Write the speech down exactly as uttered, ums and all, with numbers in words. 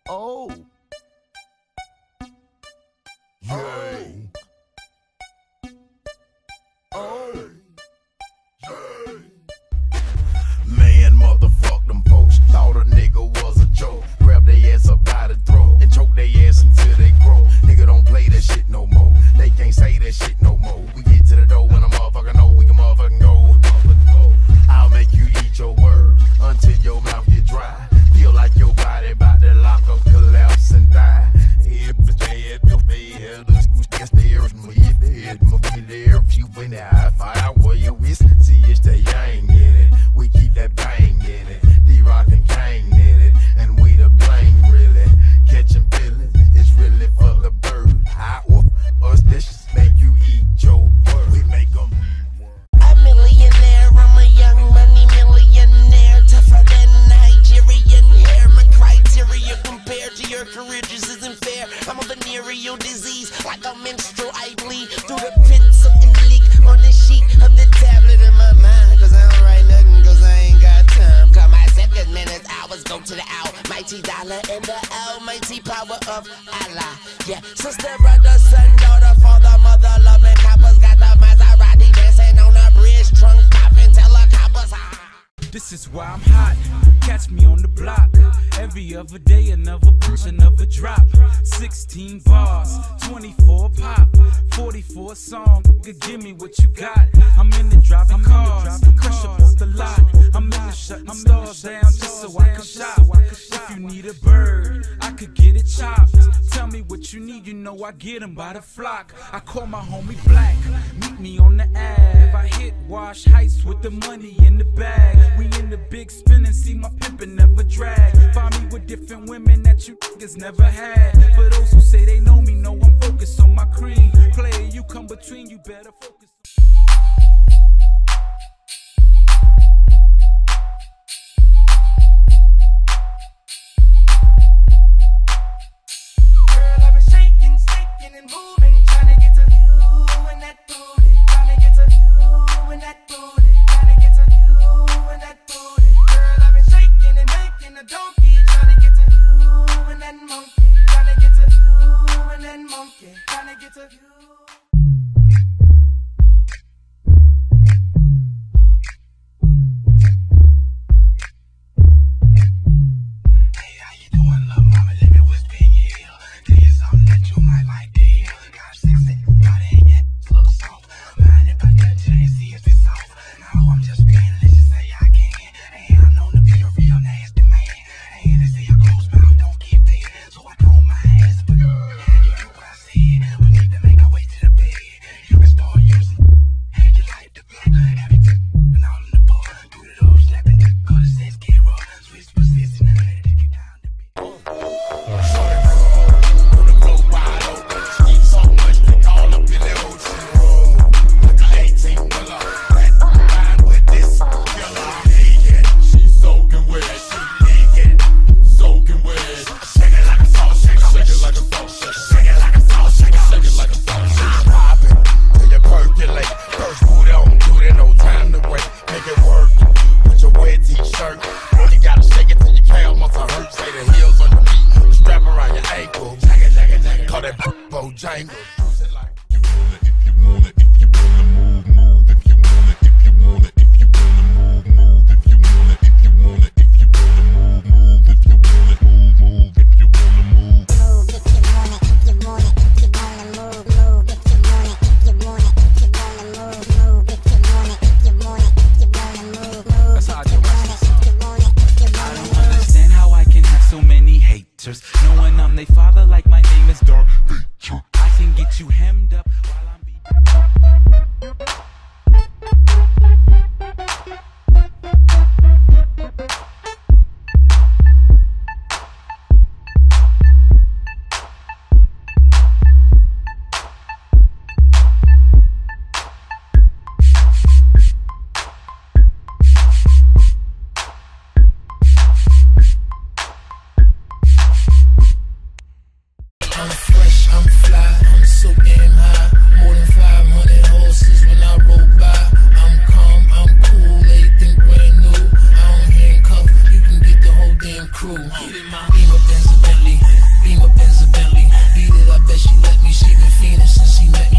Oh. Yay. Oh. Yay. Man, motherfuck them folks. Thought a nigga was a joke. Grab their ass up by the throat and choke their ass until they grow. Nigga don't play that shit no more. They can't say that shit no more. We get to the door when a motherfucker know we can motherfucking go. I'll make you eat your words until your mouth get dry. Feel like your body about to lock up, collapse and die. If it's dead, you'll be here. It's there, if it will be there. If you win that high five, where you is, see it's the yang in it. We keep that bang in it. D-Rock and Kang in it. And we the blame, really. Catching feelings, it's really for the bird. I whoop us dishes, make you eat your word. We make them. A millionaire, I'm a young money millionaire. Tougher than Nigerian hair. My criteria compared to your career just isn't fair. I'm a venereal disease, like a menstrual. I bleed through the pencil and leak on the sheet of the tablet in my mind. Cause I don't write nothing, cause I ain't got time. Cause my seconds, minutes, hours go to the almighty dollar and the almighty power of Allah. Yeah, sister, brother, son, daughter, father, mother, loving coppers. Got the Maserati dancing on a bridge, trunk popping, tell the coppers ah. This is why I'm hot. Catch me on the block. Every other day, another punch, another drop. sixteen bars, twenty-four pop, forty-four song. Give me what you got. I'm in the driving cars, crush up off the lot. I'm in the shutting stars down just so I can shop. If you need a bird, I could get it chopped. Tell me what you need, you know I get them by the flock. I call my homie Black, meet me on the Ave. I hit Wash Heights with the money in the bag. We in the big spin and see my pimpin' never drag. Find me with different women that you niggas never had. For those who say they know me, know I'm focused on my cream. Player, you come between, you better focus. And moving, trying to get to you and that booty, trying to get to you and that booty, trying to get to you and that booty. Girl, I've been shaking and making a donkey, trying to get to you and that monkey, trying to get to you and that monkey, trying to get to you. Knowing I'm they father like my name is Dark. I can get you hemmed up while I'm being I'm fresh, I'm fly, I'm so damn high. More than five hundred horses when I roll by. I'm calm, I'm cool, everything brand new. I don't handcuff, you can get the whole damn crew. Get in my Imma, Benz, Bentley. that she let me, she been fiending since he met me.